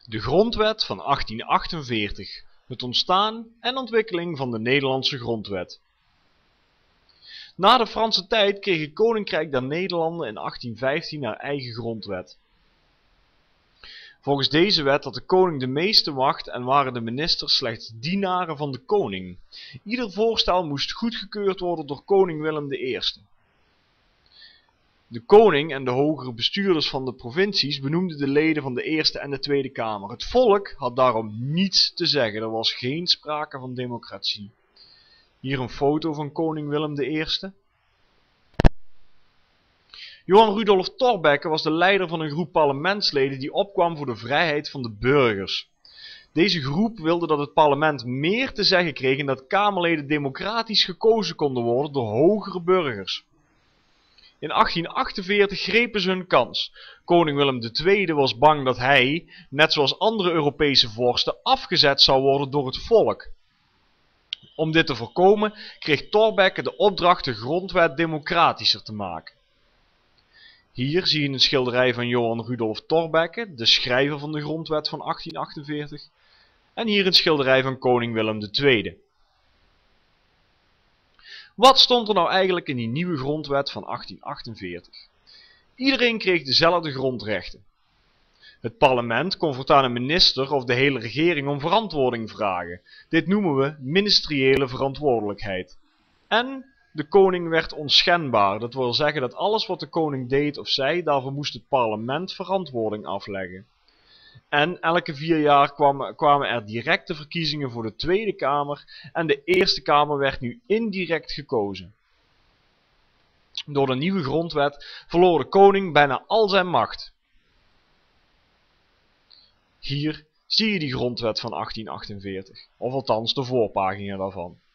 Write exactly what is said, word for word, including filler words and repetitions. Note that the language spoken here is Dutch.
De Grondwet van achttien achtenveertig. Het ontstaan en ontwikkeling van de Nederlandse grondwet. Na de Franse tijd kreeg het Koninkrijk der Nederlanden in achttien vijftien haar eigen grondwet. Volgens deze wet had de koning de meeste macht en waren de ministers slechts dienaren van de koning. Ieder voorstel moest goedgekeurd worden door koning Willem de Eerste. De koning en de hogere bestuurders van de provincies benoemden de leden van de Eerste en de Tweede Kamer. Het volk had daarom niets te zeggen, er was geen sprake van democratie. Hier een foto van koning Willem de Eerste. Johan Rudolph Thorbecke was de leider van een groep parlementsleden die opkwam voor de vrijheid van de burgers. Deze groep wilde dat het parlement meer te zeggen kreeg en dat kamerleden democratisch gekozen konden worden door hogere burgers. In achttien achtenveertig grepen ze hun kans. Koning Willem de Tweede was bang dat hij, net zoals andere Europese vorsten, afgezet zou worden door het volk. Om dit te voorkomen kreeg Thorbecke de opdracht de grondwet democratischer te maken. Hier zie je een schilderij van Johan Rudolph Thorbecke, de schrijver van de grondwet van achttien achtenveertig. En hier een schilderij van koning Willem de Tweede. Wat stond er nou eigenlijk in die nieuwe grondwet van achttien achtenveertig? Iedereen kreeg dezelfde grondrechten. Het parlement kon voortaan een minister of de hele regering om verantwoording vragen. Dit noemen we ministeriële verantwoordelijkheid. En de koning werd onschendbaar. Dat wil zeggen dat alles wat de koning deed of zei, daarvoor moest het parlement verantwoording afleggen. En elke vier jaar kwamen, kwamen er directe verkiezingen voor de Tweede Kamer en de Eerste Kamer werd nu indirect gekozen. Door de nieuwe grondwet verloor de koning bijna al zijn macht. Hier zie je die grondwet van achttien achtenveertig, of althans de voorpagina daarvan.